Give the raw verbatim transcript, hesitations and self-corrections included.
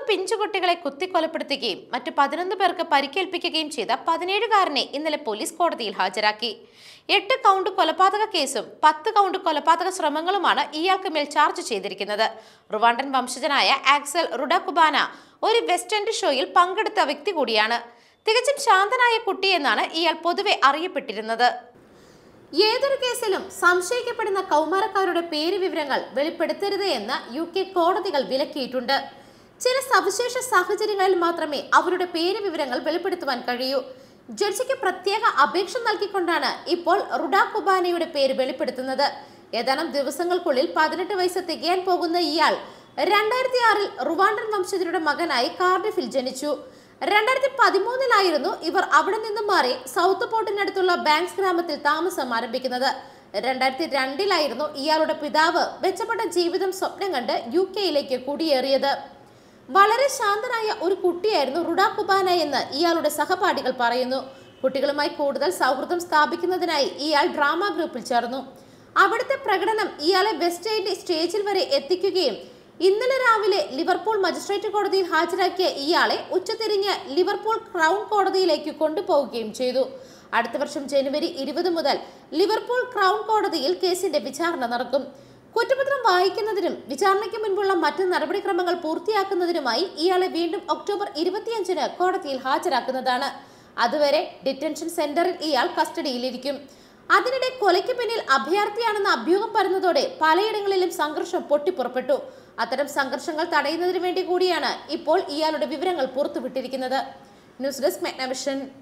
പിഞ്ചുകുട്ടികളെ കുത്തിക്കൊലപ്പെടുത്തുകയും മറ്റു പതിനൊന്ന് പേർക്ക് പരിക്കേൽപ്പിക്കുകയും ചെയ്ത പതിനേഴുകാരനെ ഇന്നലെ പോലീസ് കോടതിയിൽ ഹാജരാക്കി. എട്ട് കൗണ്ട് കൊലപാതക കേസും പത്ത് കൗണ്ട് കൊലപാതക ശ്രമങ്ങളുമാണ് ഇയാൾക്ക് മേൽ ചാർജ് ചെയ്തിരിക്കുന്നത്. റുവാണ്ടൻ വംശജനായ ആക്സൽ റുഡകുബാന ഒരു വെസ്റ്റ് എൻഡ് ഷോയിൽ പങ്കെടുത്ത വ്യക്തി കൂടിയാണ്. തികച്ചും ശാന്തനായ കുട്ടിയെന്നാണ് ഇയാൾ പൊതുവെ അറിയപ്പെട്ടിരുന്നത്. ഏതൊരു കേസിലും സംശയിക്കപ്പെടുന്ന കൗമാരക്കാരുടെ പേര് വിവരങ്ങൾ വെളിപ്പെടുത്തരുത് എന്ന് യു കെ കോടതികൾ വിലക്കിയിട്ടുണ്ട്. ചില സവിശേഷ സാഹചര്യങ്ങളിൽ മാത്രമേ അവരുടെ പേര് വിവരങ്ങൾ വെളിപ്പെടുത്തുവാൻ കഴിയൂ. ജഡ്ജിക്ക് പ്രത്യേക അപേക്ഷ നൽകിക്കൊണ്ടാണ് ഇപ്പോൾ റുഡകുബാനയുടെ പേര് വെളിപ്പെടുത്തുന്നത്. ഏതാനും ദിവസങ്ങൾക്കുള്ളിൽ പതിനെട്ട് വയസ്സ് തികയാൻ പോകുന്ന ഇയാൾ രണ്ടായിരത്തി ആറിൽ റുവാണ്ടൻ വംശജരുടെ മകനായി കാർഡിഫിൽ ജനിച്ചു. രണ്ടായിരത്തി പതിമൂന്നിലായിരുന്നു ഇവർ അവിടെ നിന്നും മാറി സൗത്ത് പോർട്ടിനടുത്തുള്ള ബാങ്ക്സ് ഗ്രാമത്തിൽ താമസം ആരംഭിക്കുന്നത്. രണ്ടായിരത്തി രണ്ടിലായിരുന്നു ഇയാളുടെ പിതാവ് മെച്ചപ്പെട്ട ജീവിതം സ്വപ്നം കണ്ട് യു കെയിലേക്ക് കുടിയേറിയത്. വളരെ ശാന്തനായ ഒരു കുട്ടിയായിരുന്നു റുഡകുബാന എന്ന് ഇയാളുടെ സഹപാഠികൾ പറയുന്നു. കുട്ടികളുമായി കൂടുതൽ സൗഹൃദം സ്ഥാപിക്കുന്നതിനായി ഇയാൾ ഡ്രാമ ഗ്രൂപ്പിൽ ചേർന്നു. അവിടുത്തെ പ്രകടനം ഇയാളെ വെസ്റ്റ് എൻഡ് സ്റ്റേജിൽ വരെ എത്തിക്കുകയും ഇന്നലെ രാവിലെ ലിവർപൂൾ മജിസ്ട്രേറ്റ് കോടതിയിൽ ഹാജരാക്കിയ ഇയാളെ ഉച്ചതിരിഞ്ഞ് ലിവർപൂൾ ക്രൗൺ കോടതിയിലേക്ക് കൊണ്ടുപോവുകയും ചെയ്തു. അടുത്ത വർഷം ജനുവരി ഇരുപത് മുതൽ ലിവർപൂൾ ക്രൗൺ കോടതിയിൽ കേസിന്റെ വിചാരണ നടക്കും. കുറ്റപത്രം വായിക്കുന്നതിനും വിചാരണയ്ക്ക് മുൻപുള്ള മറ്റ് നടപടിക്രമങ്ങൾ പൂർത്തിയാക്കുന്നതിനുമായി ഇയാളെ വീണ്ടും ഒക്ടോബർ ഇരുപത്തിയഞ്ചിന് കോടതിയിൽ ഹാജരാക്കുന്നതാണ്. അതുവരെ ഡിറ്റൻഷൻ സെന്ററിൽ ഇയാൾ കസ്റ്റഡിയിലിരിക്കും. അതിനിടെ കൊലയ്ക്ക് പിന്നിൽ അഭയാർത്ഥിയാണെന്ന അഭ്യൂഹം പരന്നതോടെ പലയിടങ്ങളിലും സംഘർഷം പൊട്ടിപ്പുറപ്പെട്ടു. അത്തരം സംഘർഷങ്ങൾ തടയുന്നതിന് വേണ്ടി കൂടിയാണ് ഇപ്പോൾ ഇയാളുടെ വിവരങ്ങൾ പുറത്തുവിട്ടിരിക്കുന്നത്. News desk മെഗ്നവിഷൻ.